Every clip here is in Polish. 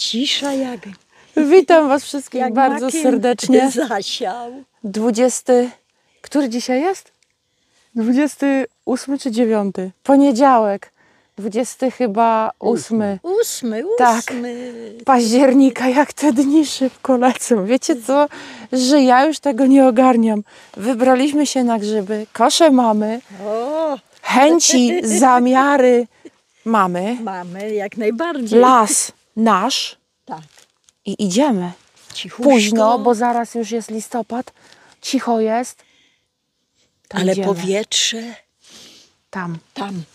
cisza jak... Witam Was wszystkich jak bardzo makiem serdecznie. zasiał. 20... Który dzisiaj jest? 28 czy 9? Poniedziałek. 20 chyba 8. 8. Tak. Października. Jak te dni szybko lecą. Wiecie co? Że ja już tego nie ogarniam. Wybraliśmy się na grzyby. Kosze mamy. O, Chęci, zamiary mamy. mamy jak najbardziej. Las nasz. Tak. I idziemy. Cichuszko. Późno, bo zaraz już jest listopad. Cicho jest. To ale idziemy. powietrze Tam. tam.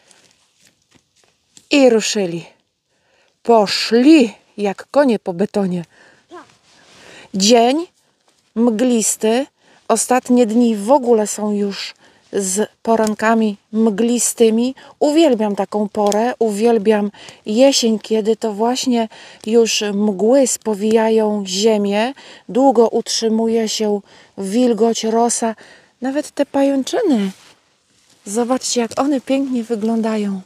I ruszyli. Poszli jak konie po betonie. Dzień mglisty. Ostatnie dni w ogóle są już z porankami mglistymi. Uwielbiam taką porę. Uwielbiam jesień, kiedy to właśnie już mgły spowijają ziemię. Długo utrzymuje się wilgoć, rosa. Nawet te pajęczyny. Zobaczcie, jak one pięknie wyglądają.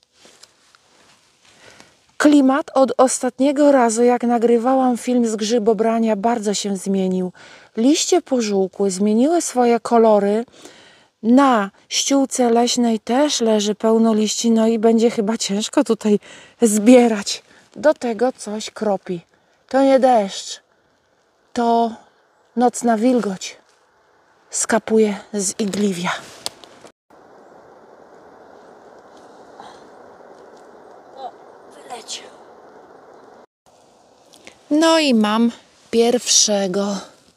Klimat od ostatniego razu, jak nagrywałam film z grzybobrania, bardzo się zmienił. Liście pożółkły, zmieniły swoje kolory. Na ściółce leśnej też leży pełno liści, no i będzie chyba ciężko tutaj zbierać. Do tego coś kropi. To nie deszcz, to nocna wilgoć skapuje z igliwia. Wyleciał. No i mam pierwszego.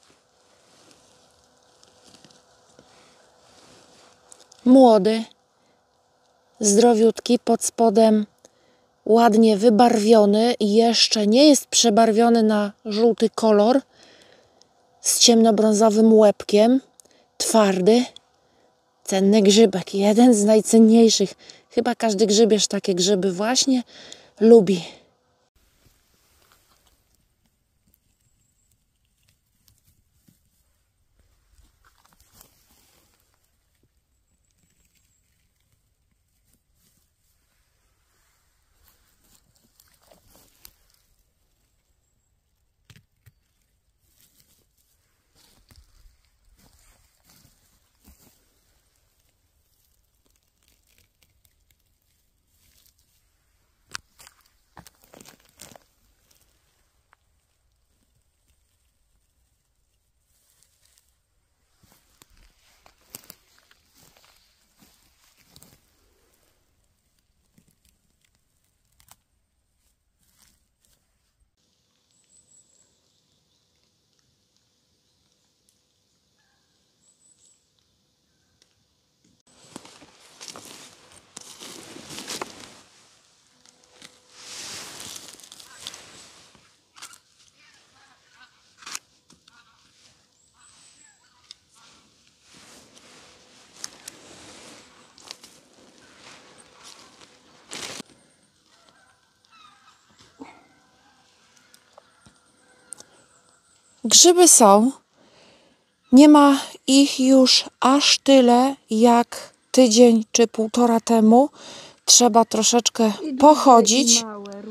Młody, zdrowiutki, pod spodem ładnie wybarwiony. Jeszcze nie jest przebarwiony na żółty kolor. Z ciemnobrązowym łebkiem. Twardy. Cenny grzybek. Jeden z najcenniejszych. Chyba każdy grzybierz takie grzyby właśnie lubi. Grzyby są. Nie ma ich już aż tyle jak tydzień czy półtora temu. Trzeba troszeczkę pochodzić,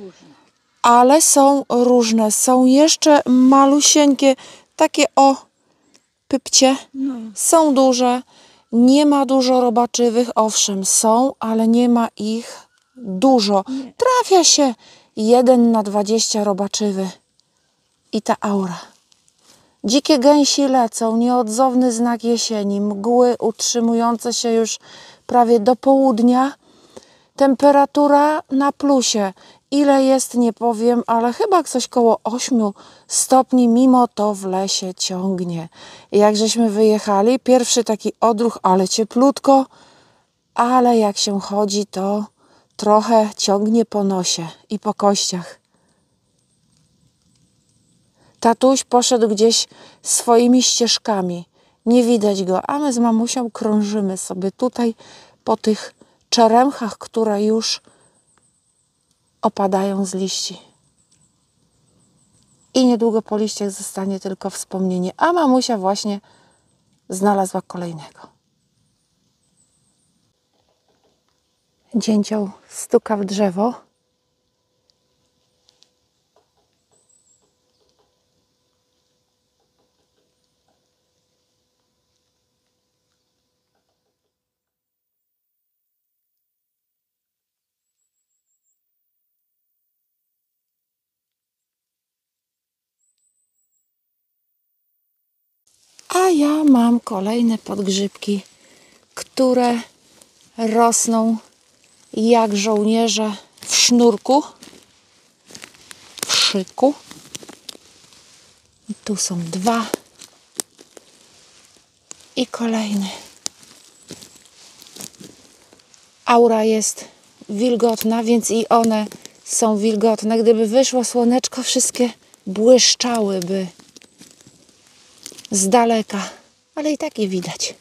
ale są różne. Są jeszcze malusieńkie, takie o pypcie. Są duże. Nie ma dużo robaczywych. Owszem, są, ale nie ma ich dużo. Trafia się 1 na 20 robaczywy. I ta aura. Dzikie gęsi lecą, nieodzowny znak jesieni, mgły utrzymujące się już prawie do południa. Temperatura na plusie. Ile jest, nie powiem, ale chyba coś koło 8 stopni, mimo to w lesie ciągnie. Jak żeśmy wyjechali, pierwszy taki odruch, ale cieplutko, ale jak się chodzi, to trochę ciągnie po nosie i po kościach. Tatuś poszedł gdzieś swoimi ścieżkami. Nie widać go, a my z mamusią krążymy sobie tutaj po tych czeremchach, które już opadają z liści. I niedługo po liściach zostanie tylko wspomnienie. A mamusia właśnie znalazła kolejnego. Dzięcioł stuka w drzewo. A ja mam kolejne podgrzybki, które rosną jak żołnierze w sznurku, w szyku. I tu są 2 i kolejny. Aura jest wilgotna, więc i one są wilgotne. Gdyby wyszło słoneczko, wszystkie błyszczałyby z daleka, ale i tak je widać.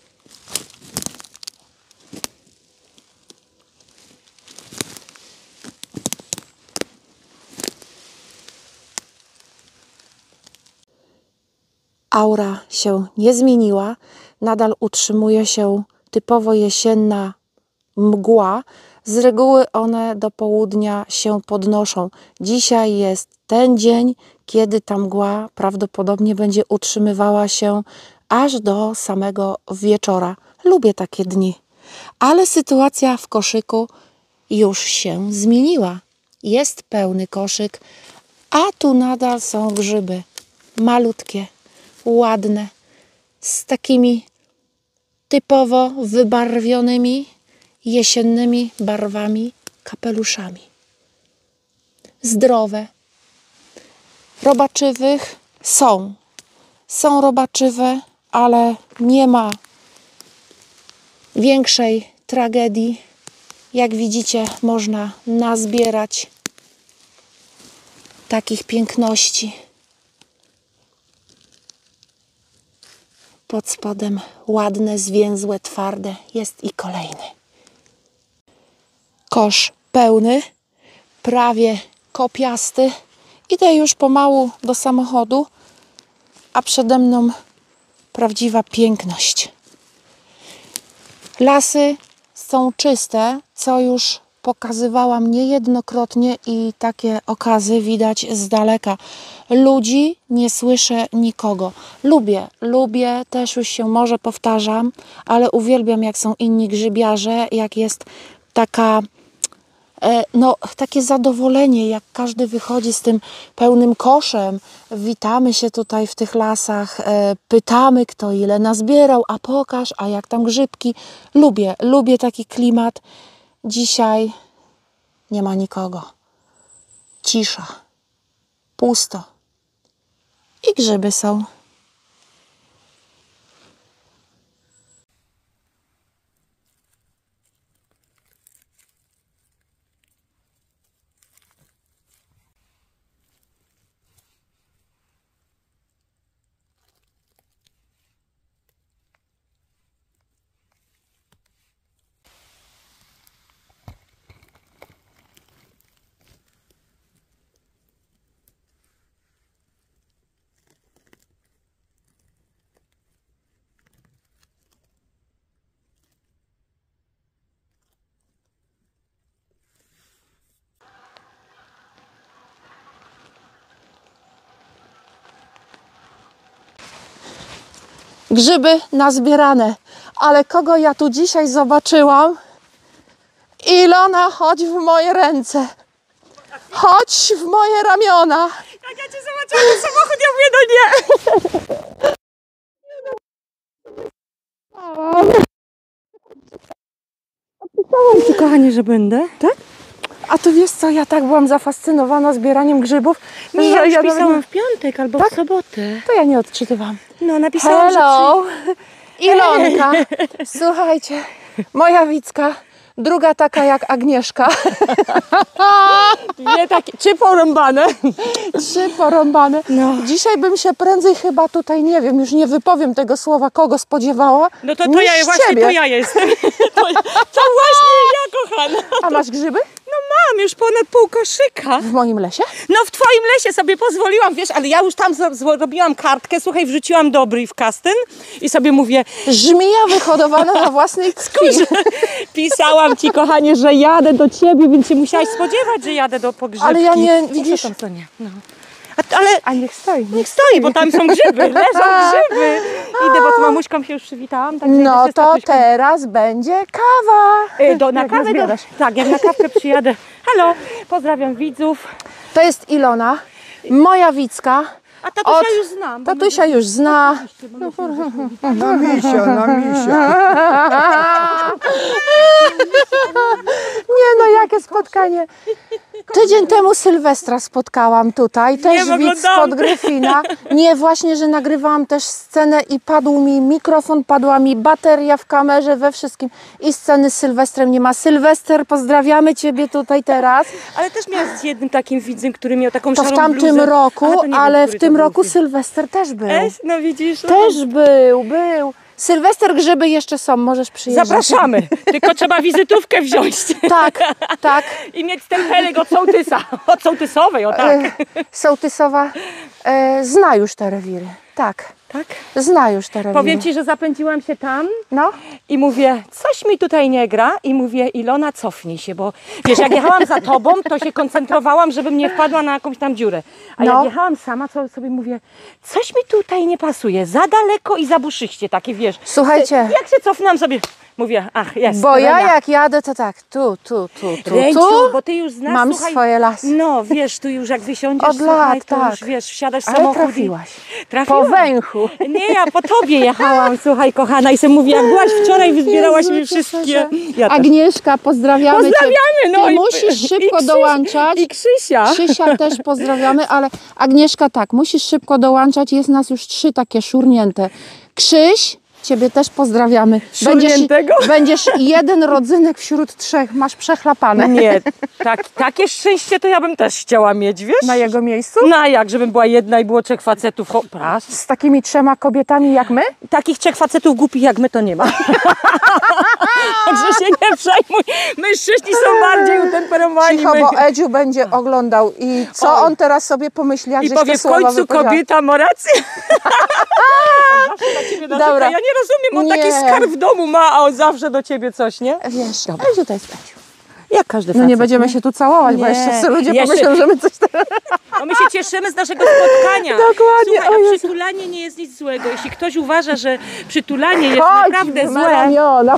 Aura się nie zmieniła, nadal utrzymuje się typowo jesienna mgła. Z reguły one do południa się podnoszą. Dzisiaj jest ten dzień, kiedy ta mgła prawdopodobnie będzie utrzymywała się aż do samego wieczora. Lubię takie dni. Ale sytuacja w koszyku już się zmieniła. Jest pełny koszyk, a tu nadal są grzyby. Malutkie, ładne, z takimi typowo wybarwionymi jesiennymi barwami, kapeluszami. Zdrowe. Robaczywych są. Są robaczywe, ale nie ma większej tragedii. Jak widzicie, można nazbierać takich piękności. Pod spodem ładne, zwięzłe, twarde. Jest i kolejny. Kosz pełny, prawie kopiasty. Idę już pomału do samochodu, a przede mną prawdziwa piękność. Lasy są czyste, co już pokazywałam niejednokrotnie i takie okazy widać z daleka. Ludzi nie słyszę nikogo. Lubię, też już się może powtarzam, ale uwielbiam jak są inni grzybiarze, jak jest taka, takie zadowolenie, jak każdy wychodzi z tym pełnym koszem. Witamy się tutaj w tych lasach, pytamy kto ile nazbierał, a pokaż, a jak tam grzybki. Lubię taki klimat. Dzisiaj nie ma nikogo. Cisza. Pusto. I grzyby są. Grzyby nazbierane. Ale kogo ja tu dzisiaj zobaczyłam? Ilona, chodź w moje ręce. Chodź w moje ramiona. Jak ja cię zobaczyłam w samochód, ja mówię, no nie. Opisałam ci, kochanie, że będę. Tak? A tu wiesz co, ja tak byłam zafascynowana zbieraniem grzybów, Nie, że ja już ja pisałam w piątek albo Tak? w sobotę. to ja nie odczytywam. No, napisałam, Hello, Ilonka. Słuchajcie, moja Wicka, druga taka jak Agnieszka. Dwie takie, 3 porąbane. 3 porąbane. No. Dzisiaj bym się prędzej chyba tutaj, nie wiem, już nie wypowiem tego słowa, kogo spodziewała. No to niż ja właśnie, ciebie. to ja jestem. To właśnie ja, kochana. A masz grzyby? No mam już ponad pół koszyka. W moim lesie? No w twoim lesie sobie pozwoliłam, wiesz, ale ja już tam zrobiłam kartkę, słuchaj, wrzuciłam do briefkasten i sobie mówię, Żmija wyhodowana na własnej krwi. pisałam ci, kochanie, że jadę do ciebie, więc się musiałaś spodziewać, że jadę do pogrzebki. Ale ja nie, widzisz? Tam, to nie. No. Ale A niech stoi. niech stoi, bo tam są grzyby, leżą grzyby. Idę, bo z mamuśką się już przywitałam. Także No idę się z to tatuśką- teraz będzie kawa. na Jak kawę nazbierasz. Tak, jak na kawkę przyjadę. Halo, pozdrawiam widzów. To jest Ilona, moja Wicka, A tatusia już znam. bo Tatusia już zna. Na misia, na misia. Nie no, jakie spotkanie. Tydzień temu Sylwestra spotkałam tutaj, też Wiem, widz oglądałam. spod Gryfina. Nie, właśnie, że nagrywałam też scenę i padł mi mikrofon, padła mi bateria w kamerze, we wszystkim. I sceny z Sylwestrem nie ma. Sylwester, pozdrawiamy Ciebie tutaj teraz. Ale też miałam z jednym takim widzem, który miał taką To w szarą tamtym bluzę. roku, Aha, to nie wiem, ale który w tym to był roku film. Sylwester też był. No widzisz? Też był. Sylwester, grzyby jeszcze są, możesz przyjeżdżać. Zapraszamy, tylko trzeba wizytówkę wziąć Tak. i mieć stempelek od sołtysa, od sołtysowej, o tak. Sołtysowa zna już te rewiry. Tak, Tak? zna już te rewiry. Powiem Ci, że zapędziłam się tam No, i mówię, coś mi tutaj nie gra i mówię, Ilona, cofnij się, bo wiesz, jak jechałam za Tobą, to się koncentrowałam, żebym nie wpadła na jakąś tam dziurę. A No. jak jechałam sama, to sobie mówię, coś mi tutaj nie pasuje, za daleko i za buszyście, takie wiesz. słuchajcie, Jak się cofnęłam sobie, mówię, ach, jest. bo ja Renia. jak jadę, to tak, tu, Ręciu, bo Ty już znasz, mam słuchaj, swoje lasy. No, wiesz, tu już jak wysiądziesz, Od słuchaj, lat, to tak. już, wiesz, wsiadasz w Ale samochód trafiłaś. i... Trafiłam. Po węchu. Nie, ja po Tobie jechałam, słuchaj, kochana, i sobie mówię, jak byłaś wczoraj, wyzbierałaś mi wszystkie... Ja też. Agnieszka, pozdrawiamy Cię. Pozdrawiamy, no Ty i- musisz szybko i Krzyś- dołączać. I Krzysia. Krzysia też pozdrawiamy, ale Agnieszka tak, musisz szybko dołączać, jest nas już 3 takie szurnięte. Krzyś, Ciebie też pozdrawiamy. Szurniętego? Będziesz jeden rodzynek wśród 3, masz przechlapane. Nie, takie szczęście to ja bym też chciała mieć, wiesz? Na jego miejscu? No jak, żebym była jedna i było 3 facetów. Prasz. Z takimi 3 kobietami jak my? Takich 3 facetów głupich jak my to nie ma. Także się nie przejmuj. Mężczyźni są bardziej utemperowani. Cicho, bo Edziu będzie oglądał i co Oj. on teraz sobie pomyśli, jak I żeś powie te w słowa końcu wypowiedziała. kobieta ma rację. On zawsze na ciebie narzeka. Dobra. Ja nie rozumiem, on taki Nie. skarb w domu ma, a on zawsze do ciebie coś, nie? Wiesz, Edziu to jest Edziu. Jak każdy No facet. nie będziemy się tu całować, bo Nie. jeszcze sobie ludzie Jeszcze- pomyślą, że my coś teraz... No my się cieszymy z naszego spotkania. Dokładnie, Słuchaj, o a Jezu. przytulanie nie jest nic złego. Jeśli ktoś uważa, że przytulanie jest Chodź, naprawdę złe, Mariola.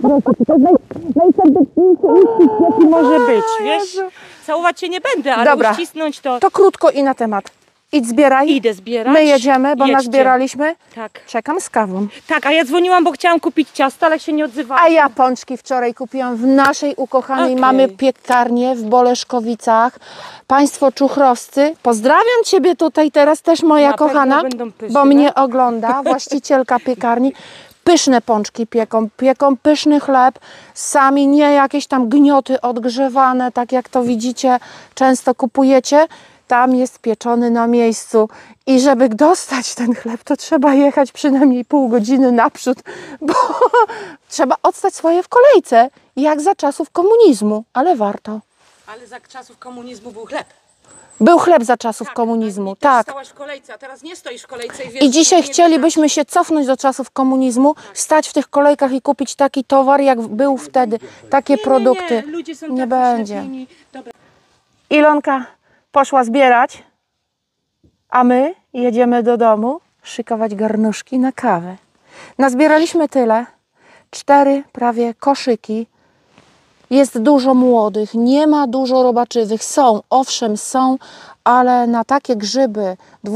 jaki może być, wiesz? Całować się nie będę, ale Dobra. uścisnąć to... To krótko i na temat. Idź zbieraj. Idę zbierać. My jedziemy, bo Jedźcie. nazbieraliśmy. Tak. Czekam z kawą. Tak, a ja dzwoniłam, bo chciałam kupić ciasto, ale się nie odzywałam. A ja pączki wczoraj kupiłam w naszej ukochanej Okej. mamy piekarnię w Boleszkowicach. Państwo czuchrowscy, pozdrawiam Ciebie tutaj teraz też moja Na pewno kochana, będą pyszne. bo mnie ogląda, właścicielka piekarni. Pyszne pączki pieką pyszny chleb, sami nie jakieś tam gnioty odgrzewane, tak jak to widzicie, często kupujecie. Tam jest pieczony na miejscu i żeby dostać ten chleb, to trzeba jechać przynajmniej pół godziny naprzód, bo trzeba odstać swoje w kolejce, jak za czasów komunizmu, ale warto. Ale za czasów komunizmu był chleb. Był chleb za czasów komunizmu, I też tak. stałaś w kolejce, a teraz nie stoisz w kolejce i wiesz... I dzisiaj nie chcielibyśmy się cofnąć do czasów komunizmu, stać w tych kolejkach i kupić taki towar, jak był wtedy, takie produkty. Nie, ludzie są Nie tak będzie. uśrednieni. Dobra. Ilonka poszła zbierać, a my jedziemy do domu szykować garnuszki na kawę. Nazbieraliśmy tyle, 4 prawie koszyki. Jest dużo młodych, nie ma dużo robaczywych. Są, owszem są, ale na takie grzyby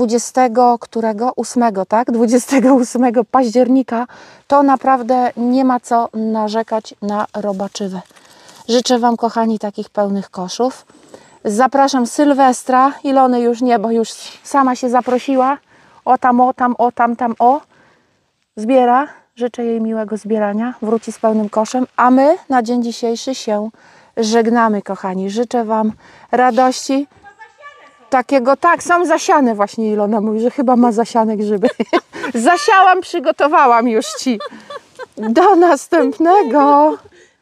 28, tak? 28 października to naprawdę nie ma co narzekać na robaczywe. Życzę Wam, kochani, takich pełnych koszów. Zapraszam Sylwestra, Ilony już nie, bo już sama się zaprosiła. O tam, o. Zbiera. Życzę jej miłego zbierania. Wróci z pełnym koszem. A my na dzień dzisiejszy się żegnamy, kochani. Życzę Wam radości. Takiego, tak, są zasiane właśnie. Ilona mówi, że chyba ma zasiane grzyby. Zasiałam, przygotowałam już Ci. Do następnego.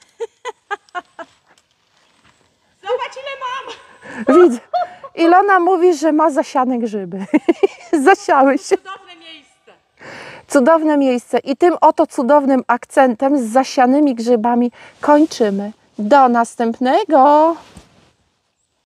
Zobacz, ile mam! Widzę. Ilona mówi, że ma zasiane grzyby. Zasiały się. Cudowne miejsce. Cudowne miejsce. I tym oto cudownym akcentem z zasianymi grzybami kończymy. Do następnego.